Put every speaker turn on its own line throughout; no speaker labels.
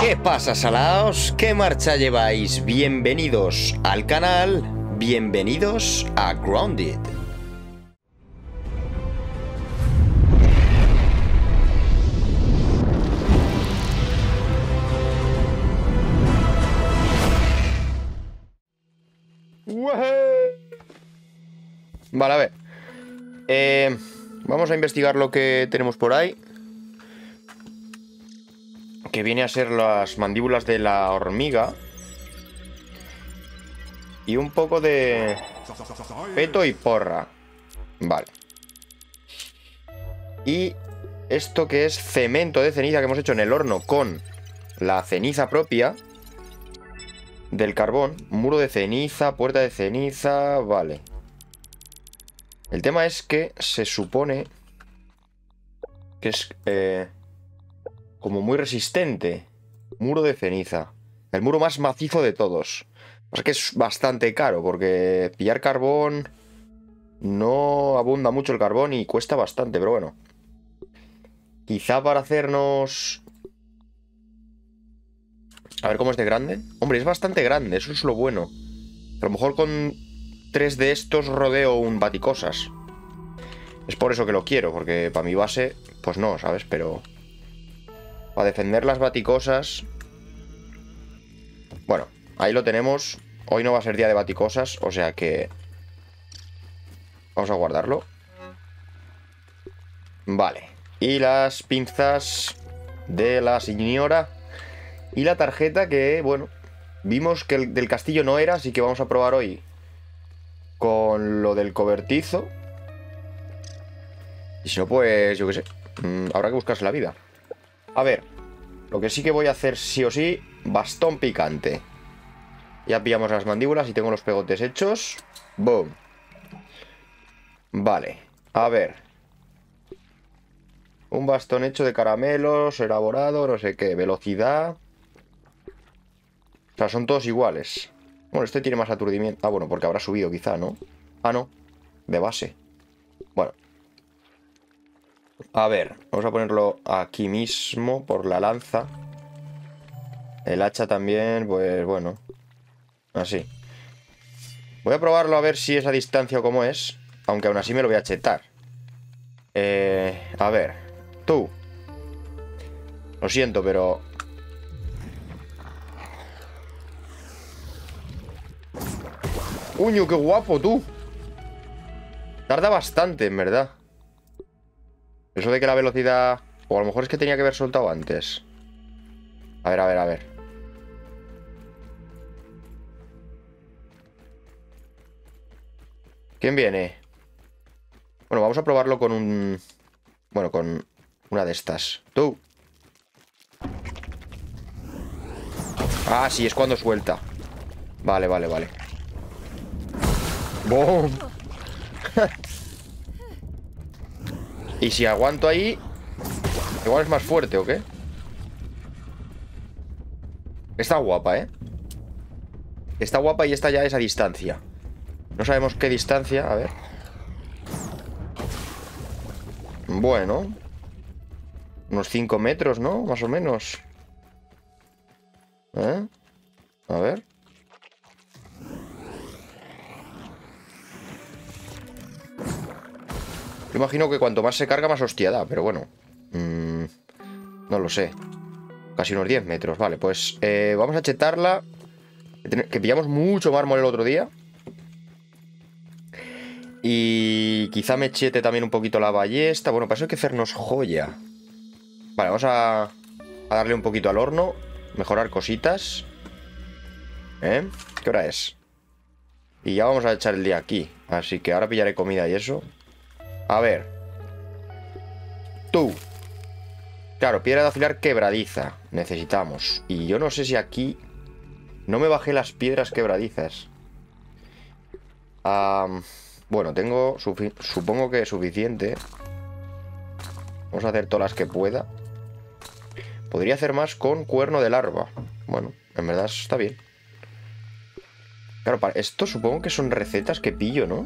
¿Qué pasa, salaos? ¿Qué marcha lleváis? Bienvenidos al canal, bienvenidos a Grounded. Vale, a ver. Vamos a investigar lo que tenemos por ahí. Que viene a ser las mandíbulas de la hormiga. Y un poco de peto y porra. Vale. Y esto que es cemento de ceniza que hemos hecho en el horno con la ceniza propia del carbón. Muro de ceniza, puerta de ceniza. Vale. El tema es que se supone que es como muy resistente. Muro de ceniza. El muro más macizo de todos. Pasa que es bastante caro porque pillar carbón no abunda mucho el carbón y cuesta bastante, pero bueno. Quizá para hacernos... A ver cómo es de grande. Hombre, es bastante grande, eso es lo bueno. A lo mejor con 3 de estos rodeo un baticosas. Es por eso que lo quiero, porque para mi base, pues no, ¿sabes? Pero para defender las baticosas... Bueno, ahí lo tenemos. Hoy no va a ser día de baticosas, o sea que... Vamos a guardarlo. Vale. Y las pinzas de la señora. Y la tarjeta que, bueno, vimos que el del castillo no era, así que vamos a probar hoy con lo del cobertizo. Y si no, pues yo qué sé. Habrá que buscarse la vida. A ver, lo que sí que voy a hacer sí o sí, bastón picante. Ya pillamos las mandíbulas y tengo los pegotes hechos. Boom. Vale, a ver. Un bastón hecho de caramelos, elaborado, no sé qué. Velocidad. O sea, son todos iguales. Bueno, este tiene más aturdimiento. Ah, bueno, porque habrá subido quizá, ¿no? Ah, no. De base. Bueno. A ver, vamos a ponerlo aquí mismo por la lanza. El hacha también, pues bueno. Así. Voy a probarlo a ver si es a distancia o cómo es. Aunque aún así me lo voy a chetar. A ver. Tú. Lo siento, pero... ¡Uño, qué guapo, tú! Tarda bastante, en verdad. Eso de que la velocidad... O a lo mejor es que tenía que haber soltado antes. A ver, a ver, a ver. ¿Quién viene? Bueno, vamos a probarlo con un... Bueno, con una de estas. ¡Tú! Ah, sí, es cuando suelta. Vale, vale, vale. ¡Bum! Y si aguanto ahí... Igual es más fuerte, ¿o qué? Está guapa, ¿eh? Está guapa y esta ya es a distancia. No sabemos qué distancia, a ver. Bueno. Unos 5 metros, ¿no? Más o menos. ¿Eh? A ver. Yo imagino que cuanto más se carga, más hostia da, pero bueno. No lo sé. Casi unos 10 metros. Vale, pues vamos a chetarla. Que pillamos mucho mármol el otro día. Y quizá me chete también un poquito la ballesta. Bueno, para eso hay que hacernos joya. Vale, vamos a darle un poquito al horno. Mejorar cositas. ¿Eh? ¿Qué hora es? Y ya vamos a echar el día aquí. Así que ahora pillaré comida y eso. A ver. Tú. Claro, piedra de afilar quebradiza. Necesitamos. Y yo no sé si aquí... No me bajé las piedras quebradizas. Bueno, tengo... Supongo que es suficiente. Vamos a hacer todas las que pueda. Podría hacer más con cuerno de larva. Bueno, en verdad está bien. Claro, para esto supongo que son recetas que pillo, ¿no?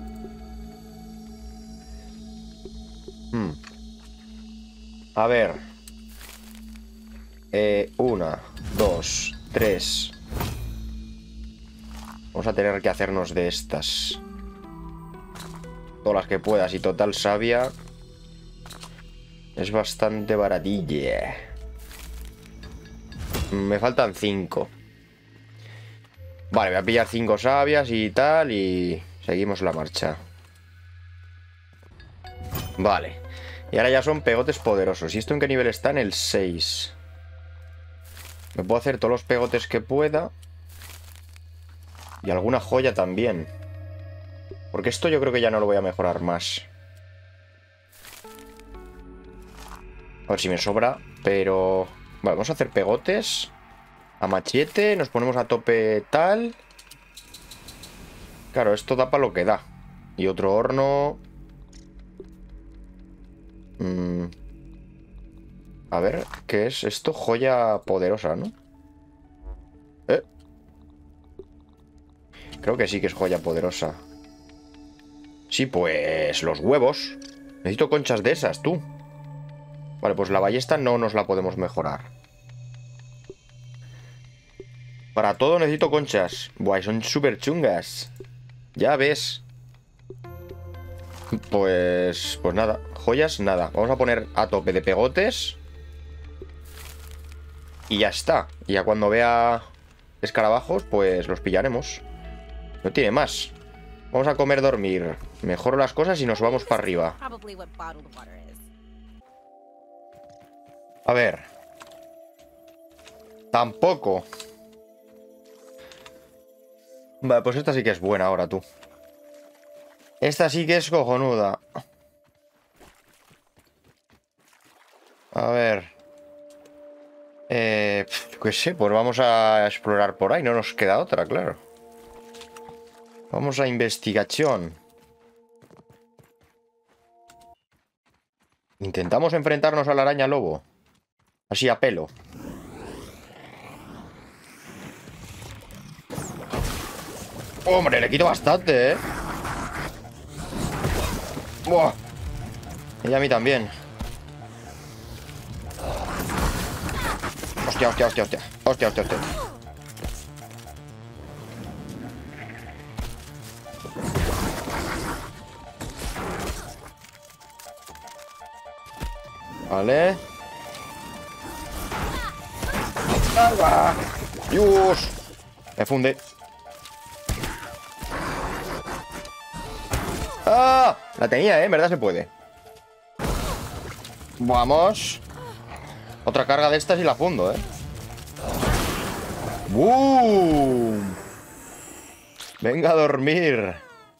A ver. 1, 2, 3. Vamos a tener que hacernos de estas. Todas las que puedas. Y total savia es bastante baratilla. Me faltan 5. Vale, voy a pillar 5 sabias y tal. Y seguimos la marcha. Vale. Y ahora ya son pegotes poderosos. ¿Y esto en qué nivel está? En el 6. Me puedo hacer todos los pegotes que pueda. Y alguna joya también. Porque esto yo creo que ya no lo voy a mejorar más. A ver si me sobra. Pero... Vale, vamos a hacer pegotes. A machete. Nos ponemos a tope tal. Claro, esto da para lo que da. Y otro horno. A ver, ¿qué es esto? Joya poderosa, ¿no? Creo que sí que es joya poderosa. Sí, pues los huevos. Necesito conchas de esas, tú. Vale, pues la ballesta no nos la podemos mejorar. Para todo necesito conchas. Buah, son súper chungas. Ya ves. Pues nada. Joyas, nada. Vamos a poner a tope de pegotes. Y ya está. Y ya cuando vea escarabajos, pues los pillaremos. No tiene más. Vamos a comer, dormir. Mejoro las cosas y nos vamos para arriba. A ver. Tampoco. Vale, pues esta sí que es buena ahora, tú. Esta sí que es cojonuda. A ver. Qué sé, pues vamos a explorar por ahí. No nos queda otra, claro. Vamos a investigación. Intentamos enfrentarnos a la araña lobo. Así a pelo. Hombre, le quito bastante, ¿eh? Buah. Y a mí también. Hostia, hostia, hostia, hostia. Hostia, hostia, hostia. Vale. ¡Carga! ¡Dios! Me funde. ¡Ah! La tenía, ¿eh? En verdad se puede. Vamos. Otra carga de estas y la fundo, ¿eh? ¡Boom! Venga a dormir.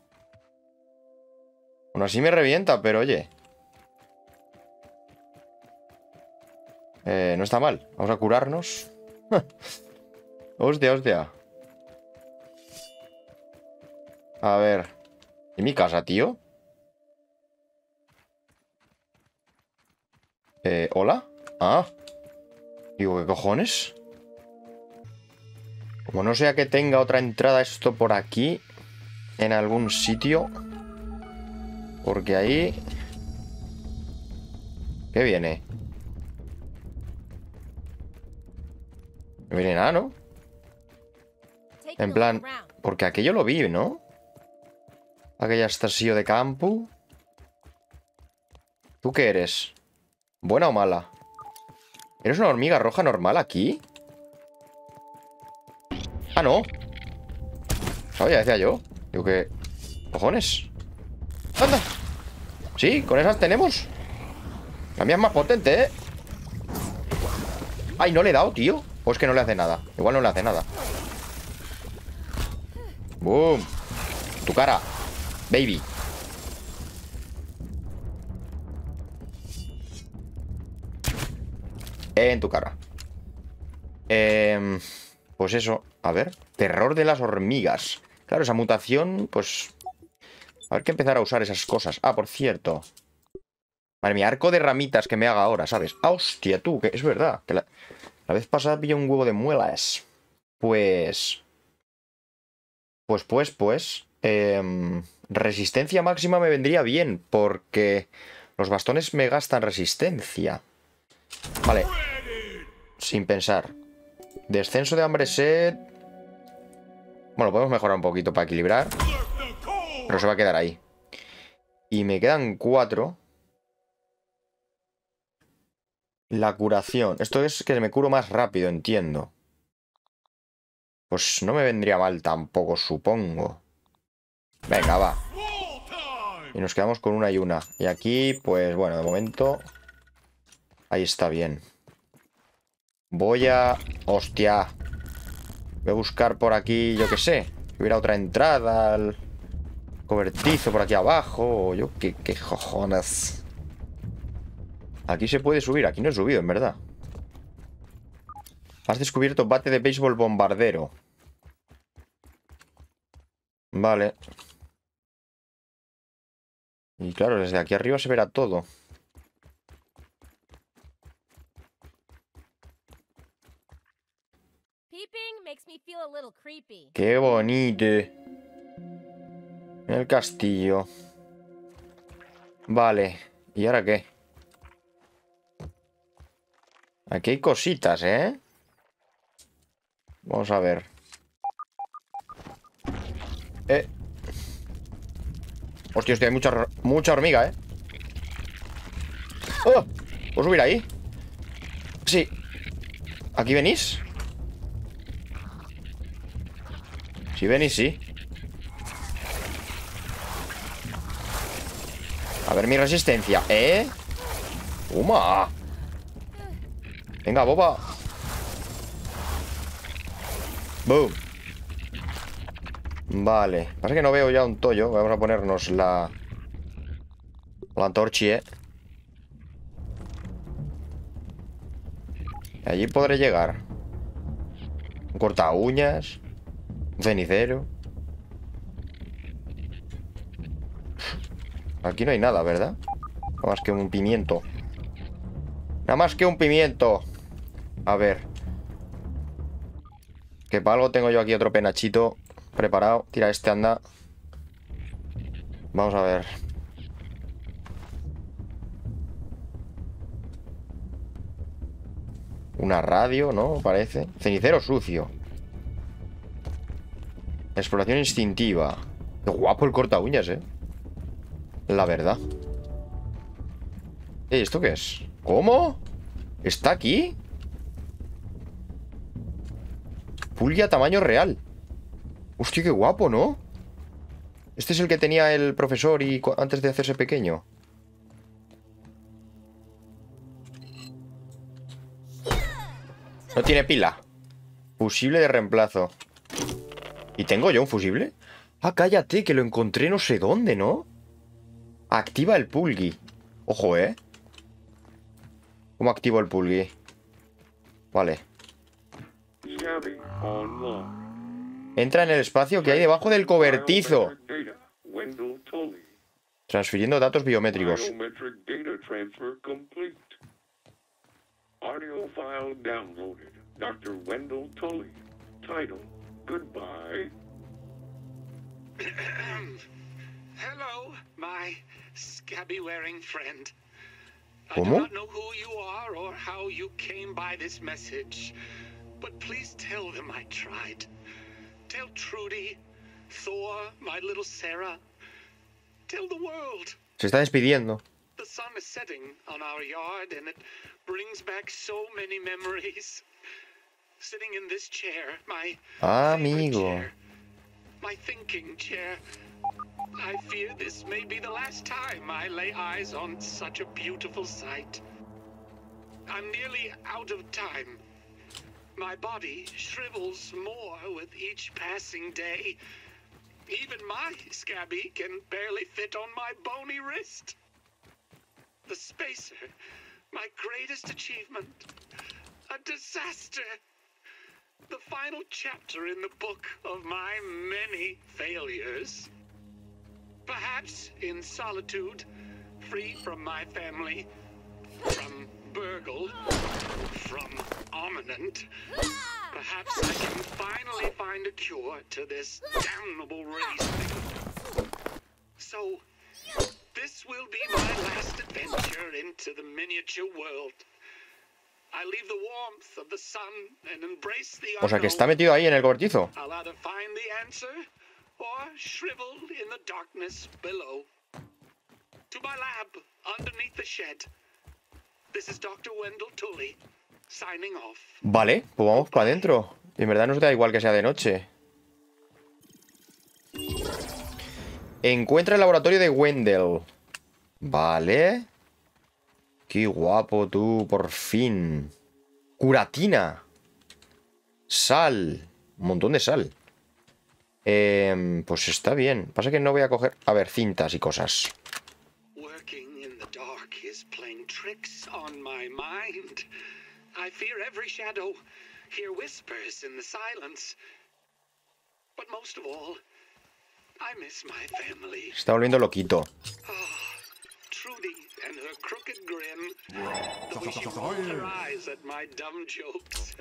Bueno, así me revienta, pero oye. No está mal. Vamos a curarnos. Hostia, hostia. A ver. ¿Y mi casa, tío? ¿Hola? Ah. Digo, ¿qué cojones? Como no sea que tenga otra entrada esto por aquí, en algún sitio. Porque ahí... ¿Qué viene? No viene nada, ¿no? En plan... Porque aquello lo vi, ¿no? Aquella estación de campo. ¿Tú qué eres? ¿Buena o mala? ¿Eres una hormiga roja normal aquí? Ah, no. Ya decía yo. Digo que... ¿Cojones? ¡Anda! Sí, con esas tenemos. La mía es más potente, ¿eh? Ay, no le he dado, tío. O es que no le hace nada. Igual no le hace nada. ¡Boom! Tu cara, baby. En tu cara. Pues eso. A ver. Terror de las hormigas. Claro, esa mutación, pues... A ver que empezar a usar esas cosas. Ah, por cierto. Madre mía, arco de ramitas que me haga ahora, ¿sabes? Ah, hostia, tú, que es verdad. Que la vez pasada pillé un huevo de muelas. Pues... Resistencia máxima me vendría bien. Porque los bastones me gastan resistencia. Vale. Sin pensar. Descenso de hambre sed. Bueno, podemos mejorar un poquito para equilibrar. Pero se va a quedar ahí. Y me quedan 4. La curación. Esto es que me curo más rápido, entiendo. Pues no me vendría mal tampoco, supongo. Venga, va. Y nos quedamos con una y una. Y aquí, pues bueno, de momento... Ahí está bien. Voy a... Hostia. Voy a buscar por aquí, yo qué sé. Si hubiera otra entrada al cobertizo por aquí abajo. O yo qué cojones. Aquí se puede subir. Aquí no he subido, en verdad. Has descubierto bate de béisbol bombardero. Vale. Y claro, desde aquí arriba se verá todo. Qué bonito. El castillo. Vale. ¿Y ahora qué? Aquí hay cositas, ¿eh? Vamos a ver. Hostia, hay mucha hormiga, ¿eh? ¡Oh! ¿Puedo subir ahí? Sí. ¿Aquí venís? Si venís, sí. A ver mi resistencia, ¿eh? ¡Uma! Venga, boba. ¡Boom! Vale. Pasa que no veo ya un tollo. Vamos a ponernos la antorcha, ¿eh? Allí podré llegar. Un corta uñas. Un cenicero. Aquí no hay nada, ¿verdad? Nada más que un pimiento. Nada más que un pimiento. A ver. Que para algo tengo yo aquí otro penachito preparado. Tira este, anda. Vamos a ver. Una radio, ¿no? Parece. Cenicero sucio. Exploración instintiva. Qué guapo el corta uñas, ¿eh? La verdad. ¿Esto qué es? ¿Cómo? ¿Está aquí? Pulga tamaño real. Hostia, qué guapo, ¿no? Este es el que tenía el profesor y antes de hacerse pequeño. No tiene pila. Fusible de reemplazo. ¿Y tengo yo un fusible? Ah, cállate, que lo encontré no sé dónde, ¿no? Activa el pulgui. Ojo, ¿eh? ¿Cómo activo el pulgui? Vale. Entra en el espacio que hay debajo del cobertizo. Transfiriendo datos biométricos.
Audio file downloaded. Dr. Wendell Tully. Title, Goodbye.
Hello, my scabby-wearing friend.
¿Cómo?
I do not know who you are or how you came by this message, but please tell them I tried. Tell Trudy, Thor, my little Sarah. Tell the world.
Se está despidiendo.
The sun is setting on our yard, and it brings back so many memories. Sitting in this chair, my favorite chair, my thinking chair. I fear this may be the last time I lay eyes on such a beautiful sight. I'm nearly out of time. My body shrivels more with each passing day. Even my scabby can barely fit on my bony wrist. The spacer, my greatest achievement, a disaster. The final chapter in the book of my many failures. Perhaps in solitude, free from my family, from Burgle, from Ominent, perhaps I can finally find a cure to this damnable race. So, this will be my last adventure into the miniature world.
O sea que está metido ahí en el cobertizo. Vale, pues vamos para adentro. En verdad nos da igual que sea de noche. Encuentra el laboratorio de Wendell. Vale. Qué guapo tú, por fin. Curatina. Sal. Un montón de sal. Pues está bien. Pasa que no voy a coger... A ver, cintas y cosas. Se está volviendo loquito.
Trudy and her crooked grin, the way she rolled her eyes at my dumb jokes.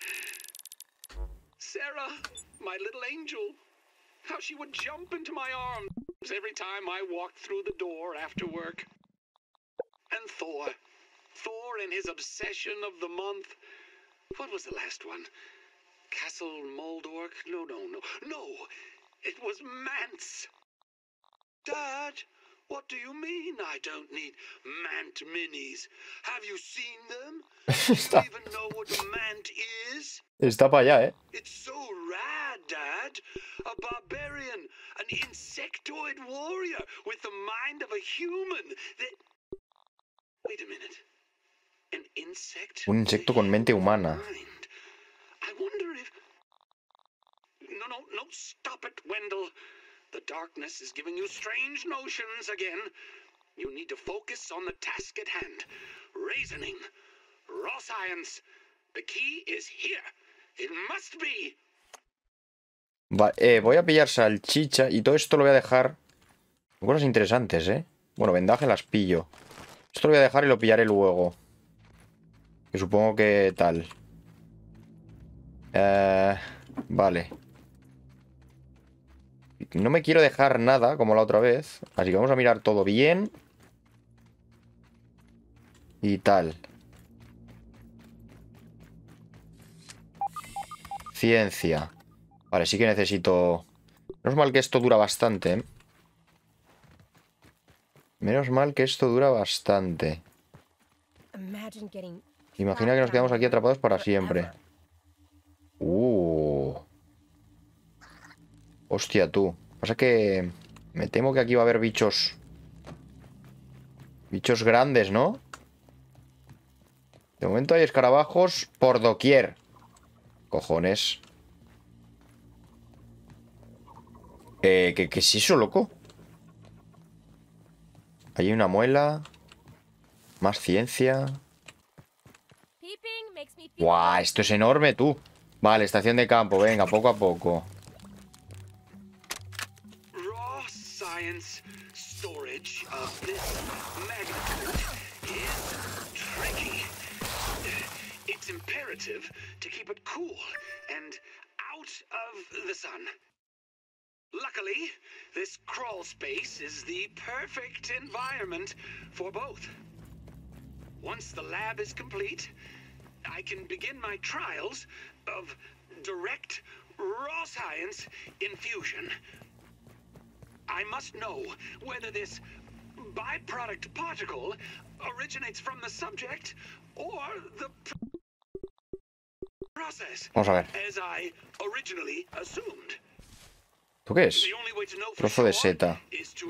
Sarah, my little angel, how she would jump into my arms every time I walked through the door after work. And Thor and his obsession of the month. What was the last one? Castle Moldork? No. It was Mance. Dad, what do you mean I don't need Mant minis? Have you seen them? Do you even know what a Mant is?
Está para allá,
It's so rad, Dad. A barbarian, an insectoid warrior with the mind of a human. Wait a minute. An insect?
Un insecto con mente humana.
I wonder if... No, stop it, Wendell. The darkness is giving you strange notions again. You need to focus on the task at hand. Reasoning. Raw science. The key is here. It must be.
Voy a pillar salchicha y todo esto lo voy a dejar. Cosas interesantes, Bueno, vendaje las pillo. Esto lo voy a dejar y lo pillaré luego. Que supongo que tal. Vale. No me quiero dejar nada, como la otra vez. Así que vamos a mirar todo bien. Y tal. Ciencia. Vale, sí que necesito... Menos mal que esto dura bastante, Menos mal que esto dura bastante. Imagina que nos quedamos aquí atrapados para siempre. Hostia, tú. Pasa que... Me temo que aquí va a haber bichos... Bichos grandes, ¿no? De momento hay escarabajos por doquier. Cojones. ¿Qué es eso, loco? Ahí hay una muela. Más ciencia. ¡Guau! Esto es enorme, tú. Vale, estación de campo. Venga, poco a poco.
Raw science storage of this magnitude is tricky. It's imperative to keep it cool and out of the sun. Luckily, this crawl space is the perfect environment for both. Once the lab is complete, I can begin my trials of direct raw science infusion. I must know whether this byproduct particle originates from the subject or the process,
vamos a ver.
as I originally assumed.
¿Tú qué es? Trozo de seta.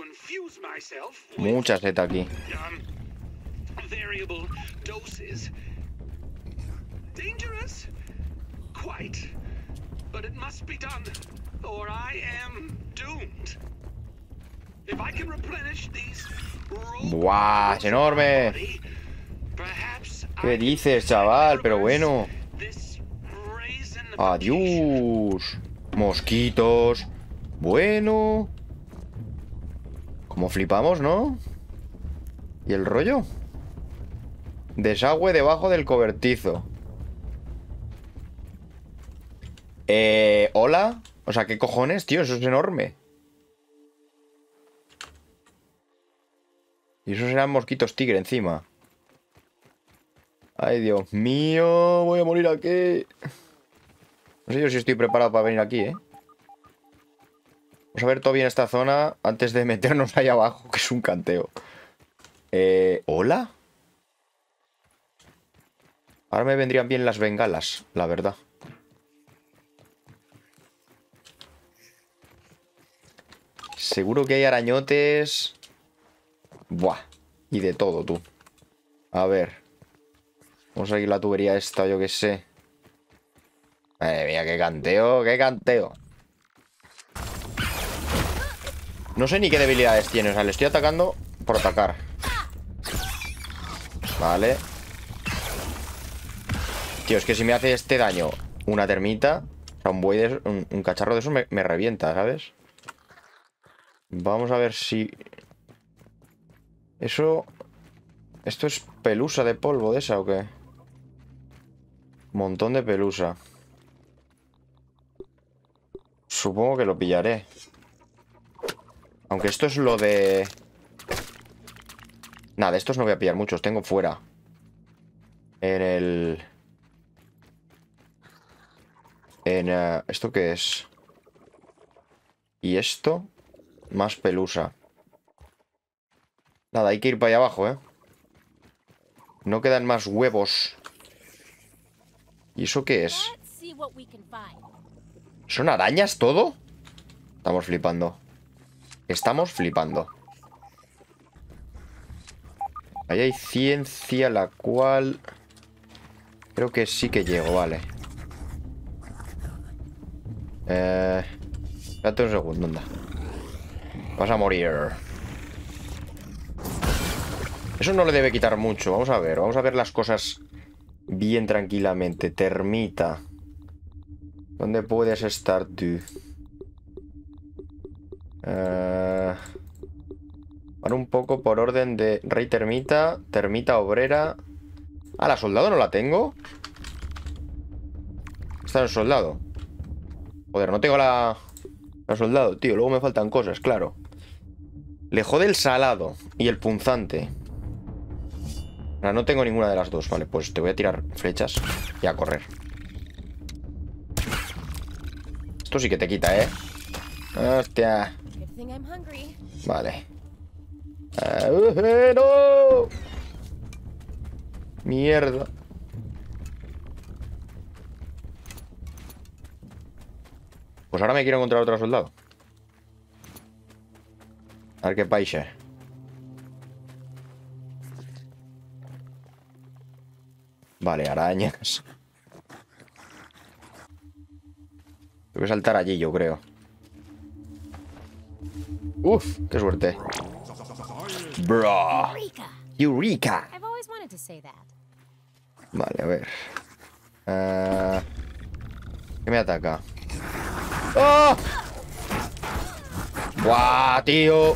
Mucha seta aquí.
Variable doses. Dangerous? Quite. But it must be done, or I am doomed. If I can replenish these...
¡Buah! ¡Es enorme! ¿Qué dices, chaval? Pero bueno. Adiós. Mosquitos. Bueno. Como flipamos, ¿no? ¿Y el rollo? Desagüe debajo del cobertizo. ¿Hola? O sea, ¿qué cojones, tío? Eso es enorme. Y esos eran mosquitos tigre encima. Ay, Dios mío, voy a morir aquí. No sé yo si estoy preparado para venir aquí, ¿eh? Vamos a ver todo bien esta zona antes de meternos ahí abajo, que es un canteo. ¿Hola? Ahora me vendrían bien las bengalas, la verdad. Seguro que hay arañotes. Buah. Y de todo, tú. A ver. Vamos a seguir la tubería esta, yo qué sé. Madre mía, qué canteo, qué canteo. No sé ni qué debilidades tiene. O sea, le estoy atacando por atacar. Vale. Tío, es que si me hace este daño una termita, o sea, un buey de un cacharro de eso me revienta, ¿sabes? Vamos a ver si... Eso... ¿Esto es pelusa de polvo de esa o qué? Montón de pelusa. Supongo que lo pillaré. Aunque esto es lo de... Nada, de estos no voy a pillar muchos. Tengo fuera. En el... ¿Esto qué es? Y esto... Más pelusa. Nada, hay que ir para allá abajo, ¿eh? No quedan más huevos. ¿Y eso qué es? ¿Son arañas todo? Estamos flipando. Estamos flipando. Ahí hay ciencia, la cual... Creo que sí que llego, vale. Espérate un segundo, anda. Vas a morir. Eso no le debe quitar mucho. Vamos a ver las cosas bien tranquilamente. Termita. ¿Dónde puedes estar tú? Van un poco por orden de Rey Termita, Termita Obrera. Ah, la soldado no la tengo. Está en el soldado. Joder, no tengo la soldado, tío. Luego me faltan cosas, claro. Le jode el salado y el punzante. Ahora, no tengo ninguna de las dos. Vale, pues te voy a tirar flechas y a correr. Esto sí que te quita, ¿eh? Hostia. Vale. ¡No! Mierda. Pues ahora me quiero encontrar otro soldado. A ver qué paisa. Vale, arañas. Tengo que saltar allí, yo creo. Uf, qué suerte. Bro. Eureka. Vale, a ver. ¿Qué me ataca? ¡Oh! ¡Buah, tío!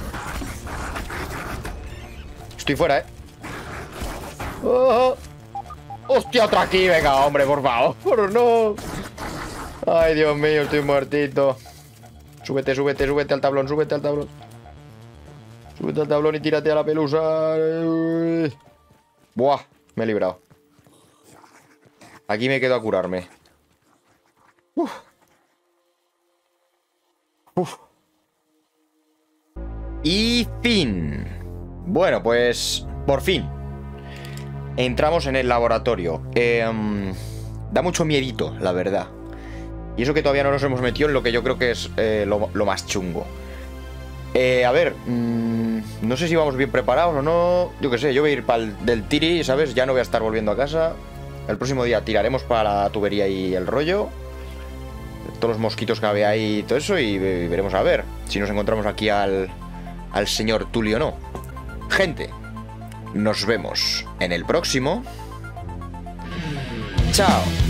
Estoy fuera, ¿eh? ¡Oh! ¡Hostia, otra aquí! Venga, hombre, por favor, no. Ay, Dios mío, estoy muertito. Súbete, súbete, súbete al tablón, súbete al tablón. Súbete al tablón y tírate a la pelusa. Buah, me he librado. Aquí me quedo a curarme. Uf. Uf. Y fin. Bueno, pues por fin entramos en el laboratorio. Da mucho miedito, la verdad. Y eso que todavía no nos hemos metido en lo que yo creo que es lo más chungo. A ver, no sé si vamos bien preparados o no. Yo qué sé, yo voy a ir para el del tiri, ¿sabes? Ya no voy a estar volviendo a casa. El próximo día tiraremos para la tubería y el rollo. Todos los mosquitos que había ahí y todo eso. Y veremos a ver si nos encontramos aquí al señor Tully o no. Gente, nos vemos en el próximo. Chao.